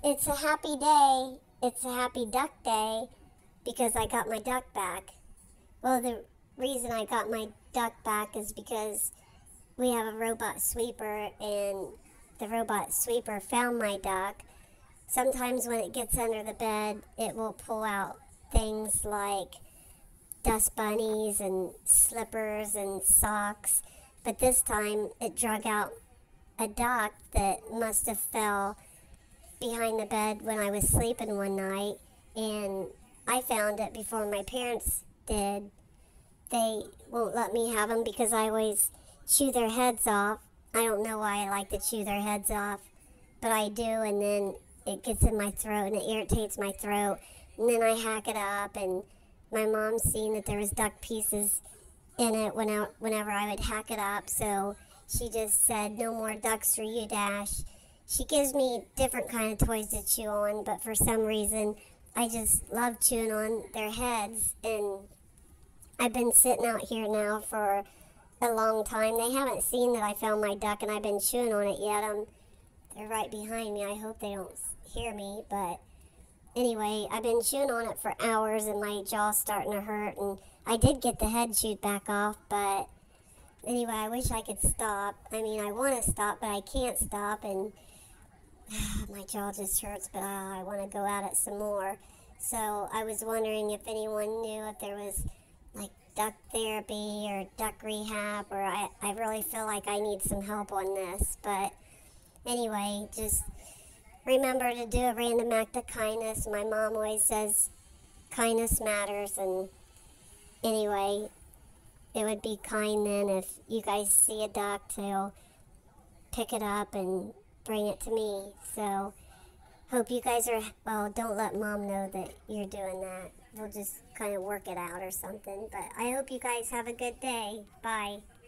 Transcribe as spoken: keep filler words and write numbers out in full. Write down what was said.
it's a happy day. It's a happy duck day because I got my duck back. Well, the reason I got my duck back is because we have a robot sweeper, and the robot sweeper found my duck. Sometimes when it gets under the bed, it will pull out things like dust bunnies and slippers and socks. But this time it drug out a duck that must have fell behind the bed when I was sleeping one night, and I found it before my parents did. They won't let me have them because I always chew their heads off. I don't know why I like to chew their heads off, but I do, and then it gets in my throat and it irritates my throat, and then I hack it up, and my mom's seen that there was duck pieces in it when I, whenever I would hack it up, so she just said, no more ducks for you, Dash. She gives me different kind of toys to chew on, but for some reason, I just love chewing on their heads, and I've been sitting out here now for a long time. They haven't seen that I found my duck and I've been chewing on it yet. Um, they're right behind me. I hope they don't hear me, but anyway, I've been chewing on it for hours and my jaw's starting to hurt, and I did get the head chewed back off, but anyway, I wish I could stop. I mean, I want to stop, but I can't stop, and my jaw just hurts, but uh, I want to go at it some more. So I was wondering if anyone knew if there was like duck therapy or duck rehab, or I, I really feel like I need some help on this. But anyway, just remember to do a random act of kindness. My mom always says kindness matters, and anyway, it would be kind then if you guys see a duck to pick it up and bring it to me. So hope you guys are, well, don't let mom know that you're doing that. We'll just kind of work it out or something. But I hope you guys have a good day. Bye.